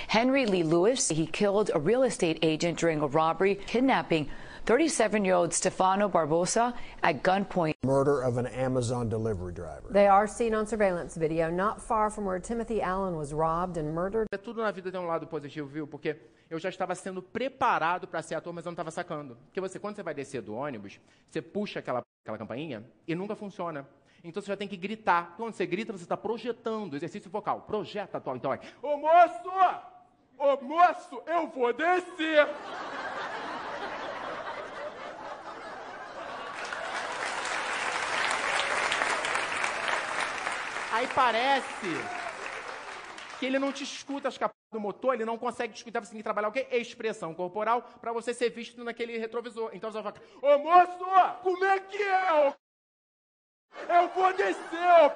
Henry Lee Lewis, he killed a real estate agent during a robbery, kidnapping 37-year-old Stefano Barbosa at gunpoint. Murder of an Amazon delivery driver. They are seen on surveillance video not far from where Timothy Allen was robbed and murdered. Tudo na vida tem lado positivo, viu? Porque eu já estava sendo preparado para ser ator, mas eu não estava sacando. Porque quando você vai descer do ônibus, você puxa aquela campainha e nunca funciona. Então você já tem que gritar. Quando você grita, você está projetando, exercício vocal. Projeta, então vai. Ô moço! Ô moço, eu vou descer! Aí parece que ele não te escuta as capas do motor, ele não consegue te escutar, você tem que trabalhar o quê? Expressão corporal para você ser visto naquele retrovisor. Então você vai falar, ô moço, como é que é? Eu vou descer!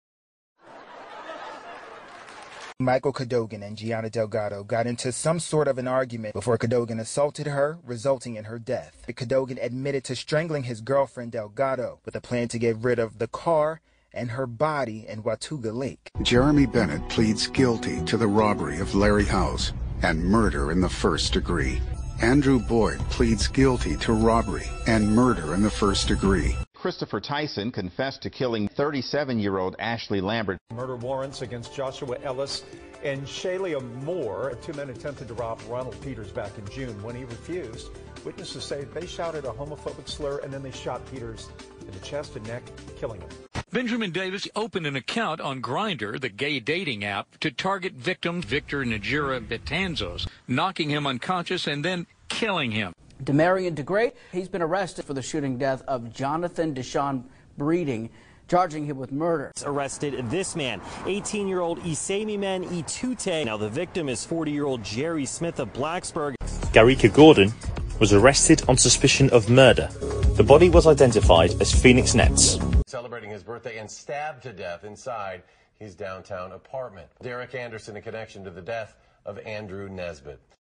Michael Cadogan and Gianna Delgado got into some sort of an argument before Cadogan assaulted her, resulting in her death. Cadogan admitted to strangling his girlfriend Delgado with a plan to get rid of the car and her body in Watuga Lake. Jeremy Bennett pleads guilty to the robbery of Larry House and murder in the first degree. Andrew Boyd pleads guilty to robbery and murder in the first degree. Christopher Tyson confessed to killing 37-year-old Ashley Lambert. Murder warrants against Joshua Ellis and Shaylia Moore. Two men attempted to rob Ronald Peters back in June. When he refused, witnesses say they shouted a homophobic slur and then they shot Peters in the chest and neck, killing him. Benjamin Davis opened an account on Grindr, the gay dating app, to target victim Victor Najira Betanzos, knocking him unconscious and then killing him. Demarion DeGray, he's been arrested for the shooting death of Jonathan Deshaun Breeding, charging him with murder. Arrested this man, 18-year-old Isamiman Itute. Now the victim is 40-year-old Jerry Smith of Blacksburg. Garika Gordon was arrested on suspicion of murder. The body was identified as Phoenix Nets. Celebrating his birthday and stabbed to death inside his downtown apartment. Derek Anderson in connection to the death of Andrew Nesbitt.